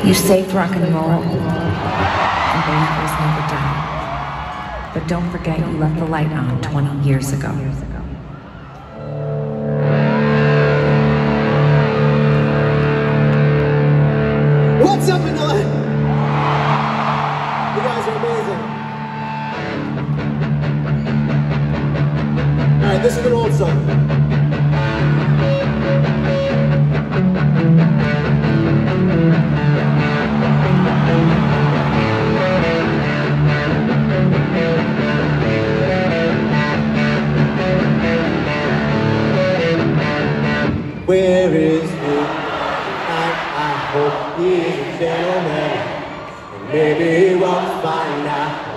You saved rock and roll, and believers never die. But don't forget you left the light on 20 years ago. What's up, Manila? You guys are amazing. Alright, this is an old song. Where is he? And I hope he's a gentleman. And maybe we'll find out.